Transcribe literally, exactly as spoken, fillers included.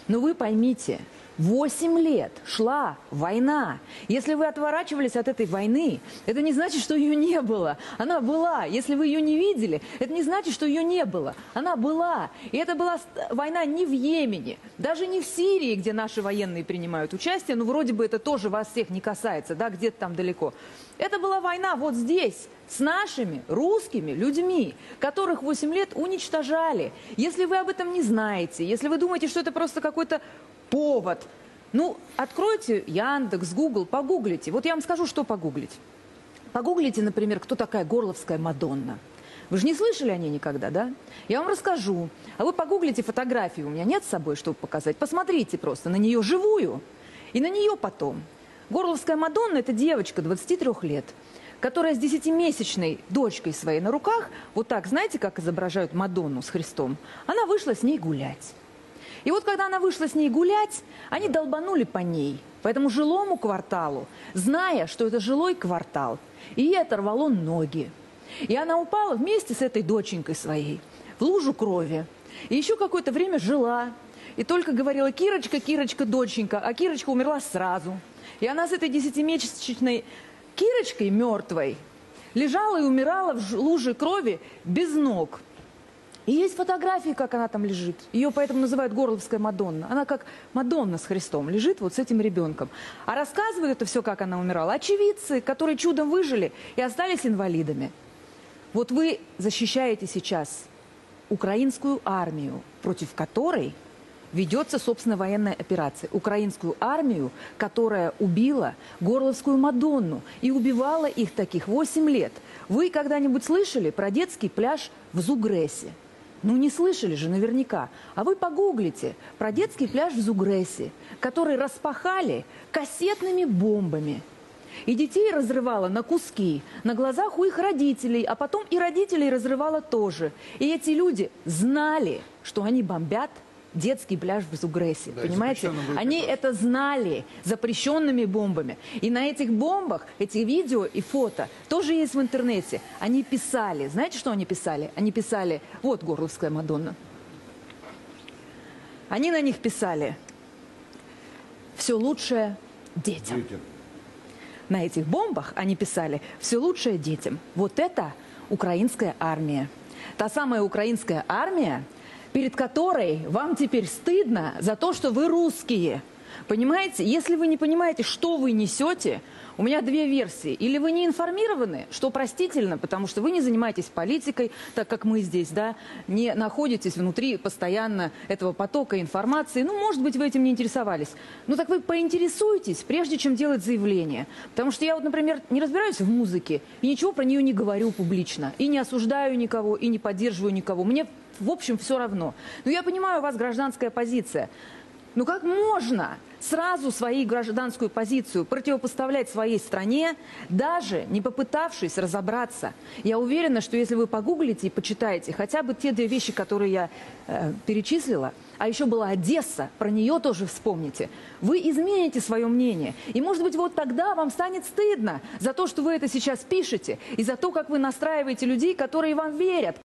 Но вы поймите, восемь лет шла война. Если вы отворачивались от этой войны, это не значит, что ее не было. Она была. Если вы ее не видели, это не значит, что ее не было. Она была. И это была война не в Йемене, даже не в Сирии, где наши военные принимают участие, но вроде бы это тоже вас всех не касается, да, где-то там далеко. Это была война вот здесь, с нашими русскими людьми, которых восемь лет уничтожали. Если вы об этом не знаете, если вы думаете, что это просто какой-то повод, ну, откройте Яндекс, Гугл, погуглите. Вот я вам скажу, что погуглить. Погуглите, например, кто такая Горловская Мадонна. Вы же не слышали о ней никогда, да? Я вам расскажу. А вы погуглите фотографию, у меня нет с собой, чтобы показать. Посмотрите просто на нее живую и на нее потом. Горловская Мадонна – это девочка двадцати трёх лет, которая с десятимесячной дочкой своей на руках, вот так, знаете, как изображают Мадонну с Христом, она вышла с ней гулять. И вот когда она вышла с ней гулять, они долбанули по ней, по этому жилому кварталу, зная, что это жилой квартал, и ей оторвало ноги. И она упала вместе с этой доченькой своей в лужу крови. И еще какое-то время жила, и только говорила: Кирочка, Кирочка, доченька, а Кирочка умерла сразу. И она с этой десятимесячной Кирочкой мертвой лежала и умирала в луже крови без ног. И есть фотографии, как она там лежит. Ее поэтому называют Горловская Мадонна. Она как Мадонна с Христом лежит вот с этим ребенком. А рассказывают это все, как она умирала, очевидцы, которые чудом выжили и остались инвалидами. Вот вы защищаете сейчас украинскую армию, против которой ведется, собственно, военная операция. Украинскую армию, которая убила Горловскую Мадонну. И убивала их таких восемь лет. Вы когда-нибудь слышали про детский пляж в Зугрессе? Ну, не слышали же наверняка. А вы погуглите про детский пляж в Зугрессе, который распахали кассетными бомбами. И детей разрывало на куски, на глазах у их родителей, а потом и родителей разрывало тоже. И эти люди знали, что они бомбят детский пляж в Зугрессе, да, понимаете? Они это знали запрещенными бомбами. И на этих бомбах эти видео и фото тоже есть в интернете. Они писали, знаете, что они писали? Они писали, вот Горловская Мадонна. Они на них писали: все лучшее детям. Детям. На этих бомбах они писали: все лучшее детям. Вот это украинская армия. Та самая украинская армия, перед которой вам теперь стыдно за то, что вы русские. Понимаете? Если вы не понимаете, что вы несете, у меня две версии. Или вы не информированы, что простительно, потому что вы не занимаетесь политикой, так как мы здесь, да, не находитесь внутри постоянно этого потока информации. Ну, может быть, вы этим не интересовались. Ну, так вы поинтересуйтесь, прежде чем делать заявление. Потому что я вот, например, не разбираюсь в музыке и ничего про нее не говорю публично. И не осуждаю никого, и не поддерживаю никого. Мне, в общем, все равно. Но я понимаю, у вас гражданская позиция. Ну как можно сразу свою гражданскую позицию противопоставлять своей стране, даже не попытавшись разобраться? Я уверена, что если вы погуглите и почитаете хотя бы те две вещи, которые я э, перечислила, а еще была Одесса, про нее тоже вспомните, вы измените свое мнение. И, может быть, вот тогда вам станет стыдно за то, что вы это сейчас пишете, и за то, как вы настраиваете людей, которые вам верят.